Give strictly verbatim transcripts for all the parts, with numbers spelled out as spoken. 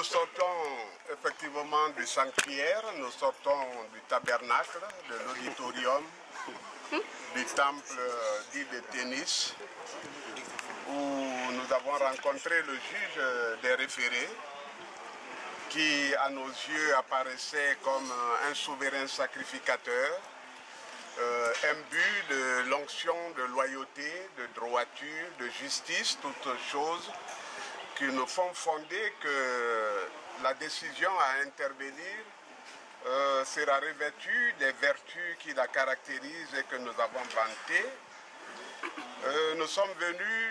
nous sortons effectivement du sanctuaire, nous sortons du tabernacle, de l'auditorium, du temple dit de tennis, où nous avons rencontré le juge des référés, qui à nos yeux apparaissait comme un souverain sacrificateur, euh, imbu de l'onction de loyauté, de droiture, de justice, toutes choses qui nous font fonder que la décision à intervenir euh, sera revêtue des vertus qui la caractérisent et que nous avons vantées. Euh, nous sommes venus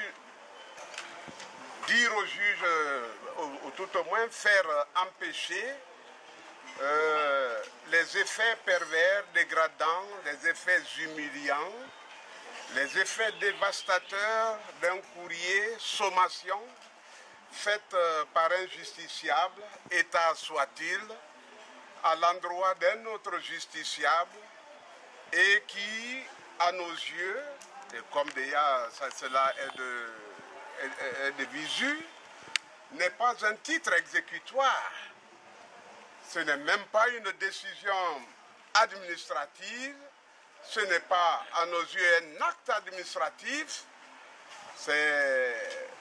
dire au juge, ou, ou tout au moins faire empêcher euh, les effets pervers, dégradants, les effets humiliants, les effets dévastateurs d'un courrier, sommation, faite par un justiciable, État soit-il, à l'endroit d'un autre justiciable, et qui, à nos yeux, et comme déjà ça, cela est de, est, est de visu, n'est pas un titre exécutoire. Ce n'est même pas une décision administrative, ce n'est pas, à nos yeux, un acte administratif, c'est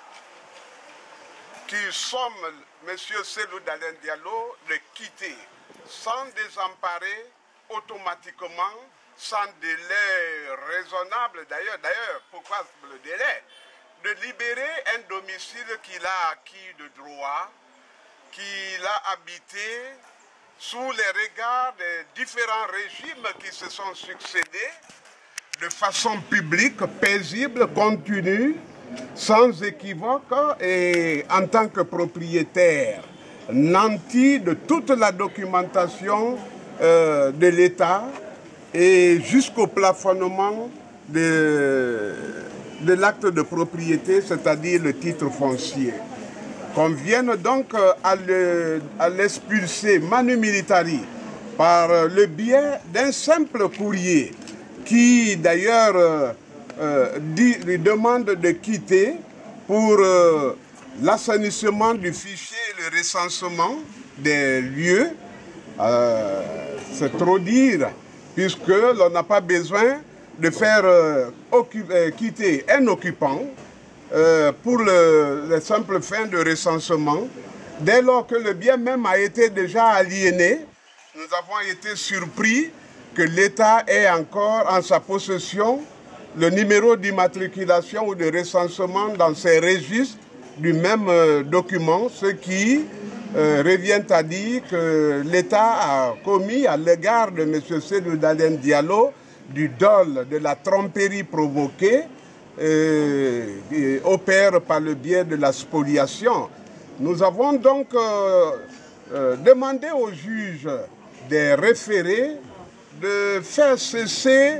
qui somme M. Cellou Dalein Diallo de quitter sans désemparer automatiquement, sans délai raisonnable d'ailleurs. D'ailleurs, pourquoi le délai? De libérer un domicile qu'il a acquis de droit, qu'il a habité sous les regards des différents régimes qui se sont succédés, de façon publique, paisible, continue, sans équivoque, et en tant que propriétaire nanti de toute la documentation euh, de l'État et jusqu'au plafonnement de, de l'acte de propriété, c'est-à-dire le titre foncier. Qu'on vienne donc à l'expulser manu militari par le biais d'un simple courrier qui d'ailleurs euh, Euh, dit, lui demande de quitter pour euh, l'assainissement du fichier et le recensement des lieux. Euh, C'est trop dire, puisque l'on n'a pas besoin de faire euh, euh, quitter un occupant euh, pour le, le simple fin de recensement. Dès lors que le bien même a été déjà aliéné, nous avons été surpris que l'État ait encore en sa possession le numéro d'immatriculation ou de recensement dans ces registres du même euh, document, ce qui euh, revient à dire que l'État a commis à l'égard de M. Cellou Dalein Diallo du dol, de la tromperie provoquée, euh, et opère par le biais de la spoliation. Nous avons donc euh, euh, demandé au juge des référés de faire cesser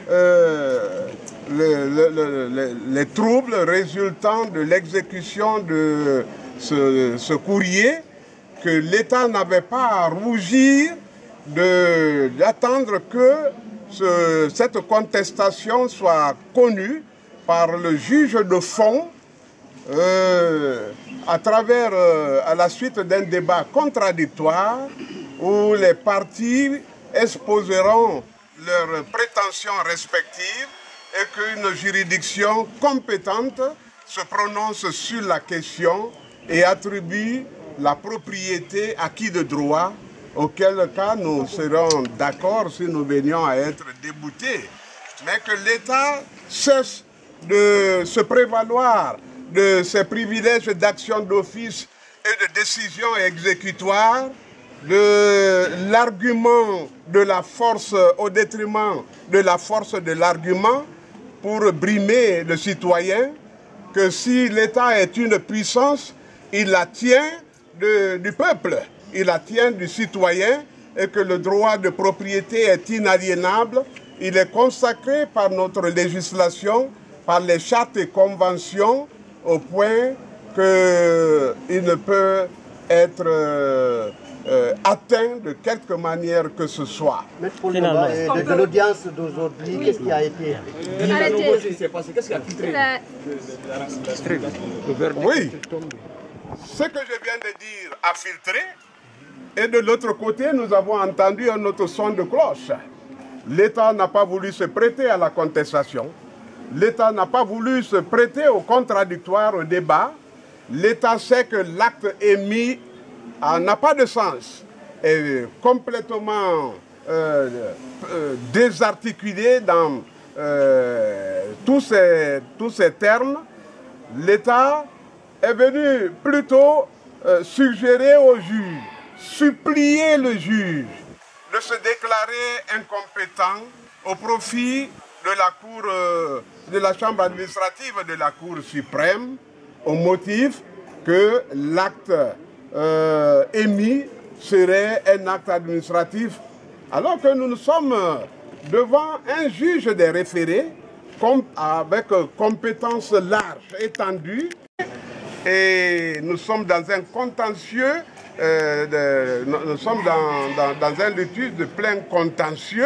euh, le, le, le, les troubles résultant de l'exécution de ce, ce courrier, que l'État n'avait pas à rougir d'attendre que ce, cette contestation soit connue par le juge de fond euh, à travers, euh, à la suite d'un débat contradictoire où les partis exposeront leurs prétentions respectives et qu'une juridiction compétente se prononce sur la question et attribue la propriété à qui de droit, auquel cas nous serons d'accord si nous venions à être déboutés. Mais que l'État cesse de se prévaloir de ses privilèges d'action d'office et de décision exécutoire, de l'argument de la force au détriment de la force de l'argument pour brimer le citoyen, que si l'État est une puissance, il la tient de, du peuple, il la tient du citoyen, et que le droit de propriété est inaliénable. Il est consacré par notre législation, par les chartes et conventions, au point qu'il ne peut être euh, euh, atteint de quelque manière que ce soit. Maître Paul Nova, de, de l'audience d'aujourd'hui, oui. Qu'est-ce qui a été dit? Qu'est-ce qui a filtré? Oui. ce que je viens de dire a filtré. Et de l'autre côté, nous avons entendu un autre son de cloche. L'État n'a pas voulu se prêter à la contestation. L'État n'a pas voulu se prêter au contradictoire, au débat. L'État sait que l'acte émis n'a pas de sens, est complètement euh, euh, désarticulé dans euh, tous, ces, tous ces termes. L'État est venu plutôt euh, suggérer au juge, supplier le juge de se déclarer incompétent au profit de la cour, euh, de la chambre administrative de la Cour suprême, au motif que l'acte euh, émis serait un acte administratif, alors que nous nous sommes devant un juge des référés avec compétences larges, étendues, et nous sommes dans un contentieux, euh, de, nous sommes dans, dans, dans un litige de plein contentieux.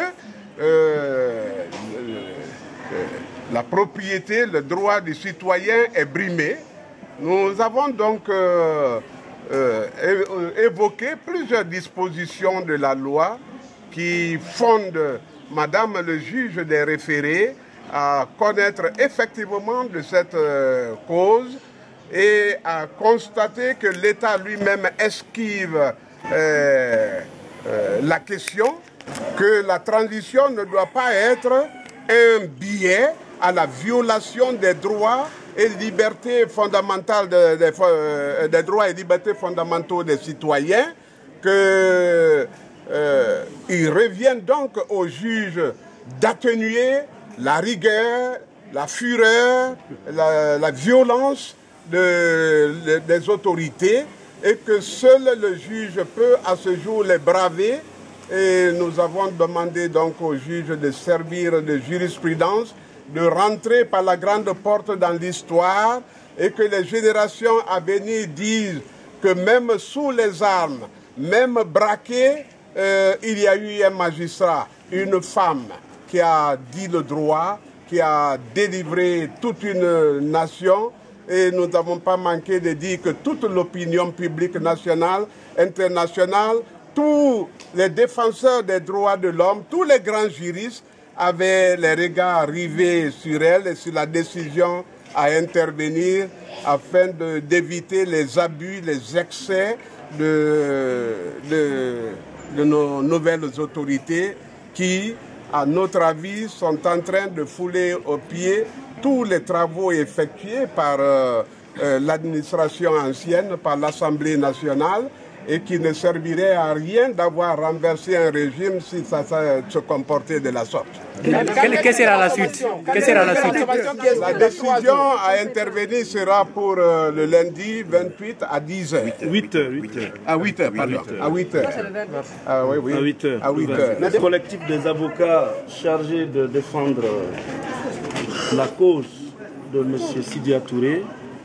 Euh, euh, la propriété, le droit du citoyen est brimé. Nous avons donc euh, euh, évoqué plusieurs dispositions de la loi qui fondent Madame le juge des référés à connaître effectivement de cette euh, cause et à constater que l'État lui-même esquive euh, euh, la question, que la transition ne doit pas être un biais à la violation des droits et libertés fondamentales, de, de, de, des droits et libertés fondamentaux des citoyens, qu'il euh, revient donc au juge d'atténuer la rigueur, la fureur, la, la violence de, de, des autorités, et que seul le juge peut à ce jour les braver. Et nous avons demandé donc au juge de servir de jurisprudence, de rentrer par la grande porte dans l'histoire, et que les générations à venir disent que même sous les armes, même braqué, euh, il y a eu un magistrat, une femme qui a dit le droit, qui a délivré toute une nation. Et nous n'avons pas manqué de dire que toute l'opinion publique nationale, internationale, tous les défenseurs des droits de l'homme, tous les grands juristes avaient les regards rivés sur elle et sur la décision à intervenir afin d'éviter les abus, les excès de, de, de nos nouvelles autorités qui, à notre avis, sont en train de fouler aux pieds tous les travaux effectués par euh, euh, l'administration ancienne, par l'Assemblée nationale, et qui ne servirait à rien d'avoir renversé un régime si ça, ça se comportait de la sorte. Quelle, quelle sera la suite? Quelle sera la suite? La décision à intervenir sera pour euh, le lundi vingt-huit à dix heures. huit heures. huit heures. À huit heures, pardon. À huit heures. Ah, oui, oui. À huit heures. À huit heures. Le collectif des avocats chargés de défendre la cause de M. Sidya Touré,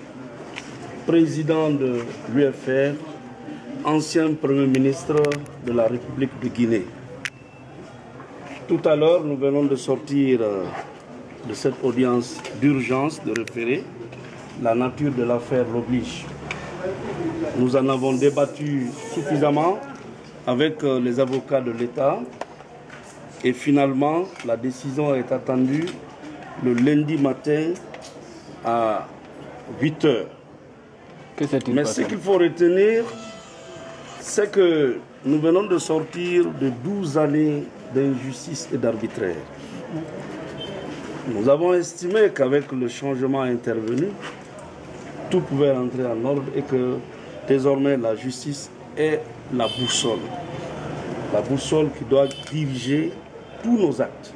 président de l'U F R, ancien Premier ministre de la République de Guinée. Tout à l'heure, nous venons de sortir de cette audience d'urgence de référé. La nature de l'affaire l'oblige. Nous en avons débattu suffisamment avec les avocats de l'État et finalement, la décision est attendue le lundi matin à huit heures. Mais ce qu'il faut retenir, c'est que nous venons de sortir de douze années d'injustice et d'arbitraire. Nous avons estimé qu'avec le changement intervenu, tout pouvait rentrer en ordre et que désormais la justice est la boussole. La boussole qui doit diriger tous nos actes.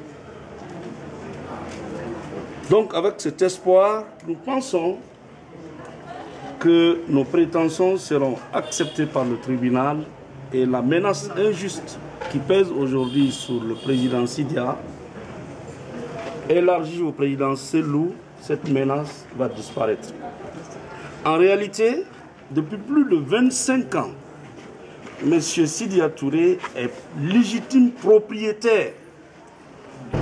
Donc avec cet espoir, nous pensons que nos prétentions seront acceptées par le tribunal et la menace injuste qui pèse aujourd'hui sur le président Sidya, élargie au président Cellou, cette menace va disparaître. En réalité, depuis plus de vingt-cinq ans, M. Sidya Touré est légitime propriétaire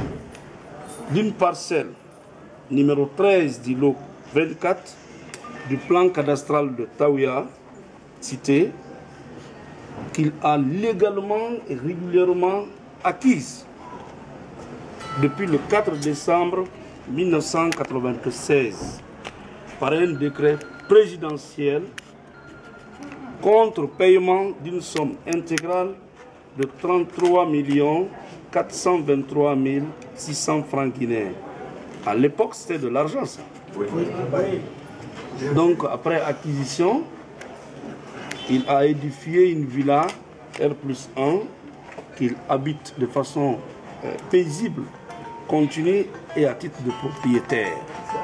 d'une parcelle numéro treize du lot vingt-quatre du plan cadastral de Taouya, cité, qu'il a légalement et régulièrement acquise depuis le quatre décembre mille neuf cent quatre-vingt-seize par un décret présidentiel contre paiement d'une somme intégrale de trente-trois millions quatre cent vingt-trois mille six cents francs guinéens. À l'époque, c'était de l'argent, ça. Oui. Donc, après acquisition, il a édifié une villa R plus un qu'il habite de façon euh, paisible, continue et à titre de propriétaire.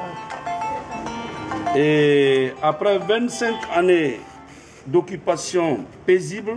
Et après vingt-cinq années d'occupation paisible,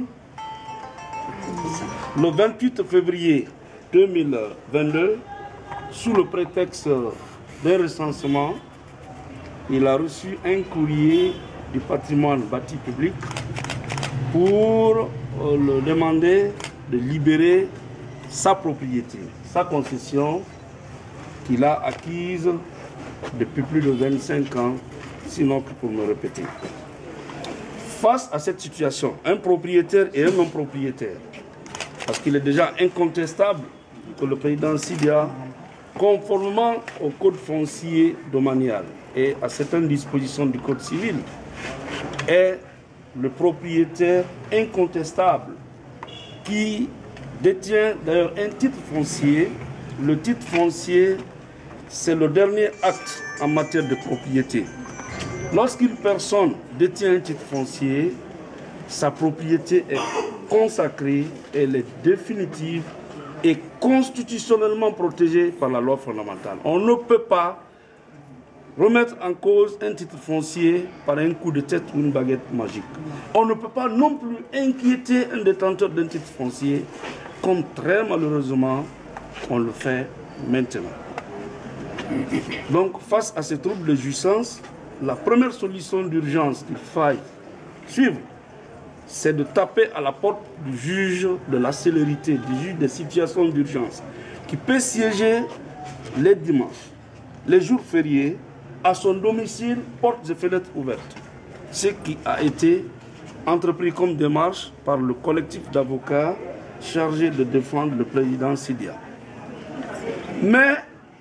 le vingt-huit février deux mille vingt-deux, sous le prétexte d'un recensement, il a reçu un courrier du patrimoine bâti public pour le demander de libérer sa propriété, sa concession qu'il a acquise depuis plus de vingt-cinq ans, sinon que pour me répéter. Face à cette situation, un propriétaire et un non-propriétaire, parce qu'il est déjà incontestable que le président Sidia, conformément au code foncier domanial et à certaines dispositions du code civil, est le propriétaire incontestable qui détient d'ailleurs un titre foncier. Le titre foncier, c'est le dernier acte en matière de propriété. Lorsqu'une personne détient un titre foncier, sa propriété est consacrée, elle est définitive et constitutionnellement protégée par la loi fondamentale. On ne peut pas remettre en cause un titre foncier par un coup de tête ou une baguette magique. On ne peut pas non plus inquiéter un détenteur d'un titre foncier, comme très malheureusement on le fait maintenant. Donc, face à ces troubles de jouissance, la première solution d'urgence qu'il faille suivre, c'est de taper à la porte du juge de la célérité, du juge des situations d'urgence, qui peut siéger les dimanches, les jours fériés, à son domicile, portes et fenêtres ouvertes. Ce qui a été entrepris comme démarche par le collectif d'avocats chargé de défendre le président Sidia. Mais,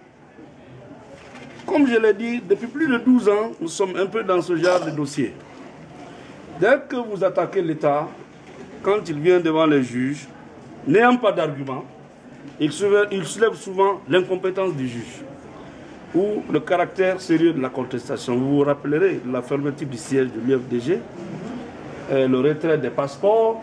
comme je l'ai dit, depuis plus de douze ans, nous sommes un peu dans ce genre de dossier. Dès que vous attaquez l'État, quand il vient devant les juges, n'ayant pas d'argument, il soulève souvent l'incompétence du juge ou le caractère sérieux de la contestation. Vous vous rappellerez de la fermeture du siège de l'U F D G, euh, le retrait des passeports,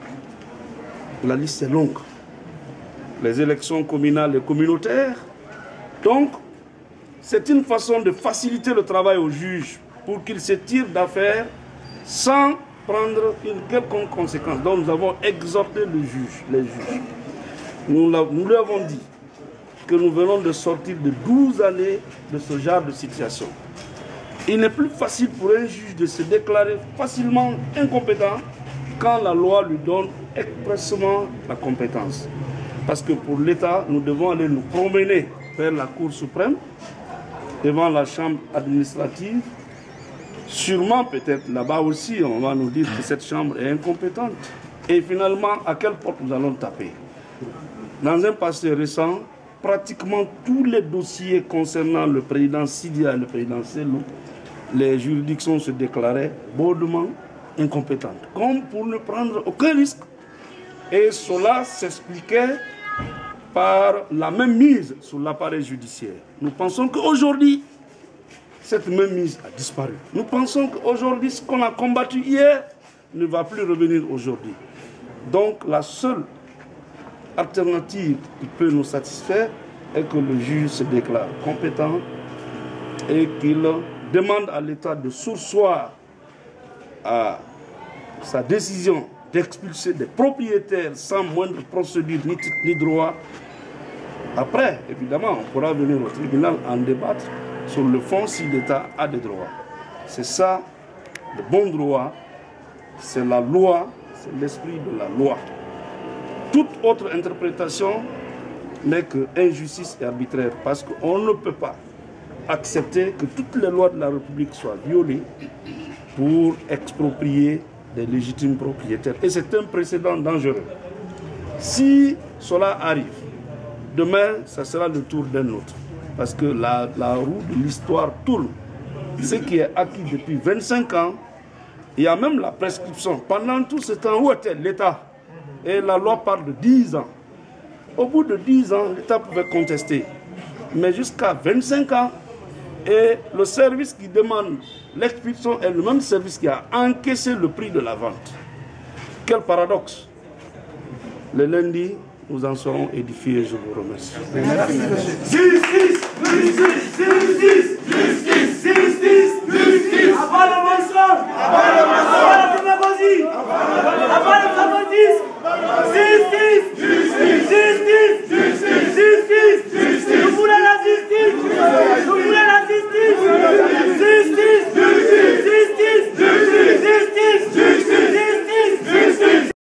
la liste est longue. Les élections communales et communautaires. Donc, c'est une façon de faciliter le travail au juge pour qu'il se tire d'affaire sans prendre une quelconque conséquence. Donc, nous avons exhorté le juge, les juges. Nous, nous lui avons dit que nous venons de sortir de douze années de ce genre de situation. Il n'est plus facile pour un juge de se déclarer facilement incompétent quand la loi lui donne expressément la compétence. Parce que pour l'État, nous devons aller nous promener vers la Cour suprême, devant la Chambre administrative. Sûrement, peut-être là-bas aussi, on va nous dire que cette Chambre est incompétente. Et finalement, à quelle porte nous allons taper? Dans un passé récent, pratiquement tous les dossiers concernant le président Sidia et le président Selou, les juridictions se déclaraient bautement incompétentes, comme pour ne prendre aucun risque. Et cela s'expliquait par la même mise sur l'appareil judiciaire. Nous pensons qu'aujourd'hui, cette même mise a disparu. Nous pensons qu'aujourd'hui, ce qu'on a combattu hier ne va plus revenir aujourd'hui. Donc la seule alternative qui peut nous satisfaire est que le juge se déclare compétent et qu'il demande à l'État de surseoir à sa décision d'expulser des propriétaires sans moindre procédure ni titre ni droit. Après, évidemment, on pourra venir au tribunal en débattre sur le fond si l'État a des droits. C'est ça, le bon droit, c'est la loi, c'est l'esprit de la loi. Toute autre interprétation n'est que injustice et arbitraire, parce qu'on ne peut pas accepter que toutes les lois de la République soient violées pour exproprier des légitimes propriétaires. Et c'est un précédent dangereux. Si cela arrive, demain, ça sera le tour d'un autre. Parce que la, la roue de l'histoire tourne. Ce qui est acquis depuis vingt-cinq ans, il y a même la prescription. Pendant tout ce temps, où était l'État? Et la loi parle de dix ans. Au bout de dix ans, l'État pouvait contester. Mais jusqu'à vingt-cinq ans, et le service qui demande l'expulsion est le même service qui a encaissé le prix de la vente. Quel paradoxe! Le lundi, nous en serons édifiés. Je vous remercie. Justice! Justice! Justice! Justice! Justice! Justice! Avant le mensonge! Avant le mensonge! Avant la démagogie! Avant le favorisme! Justice!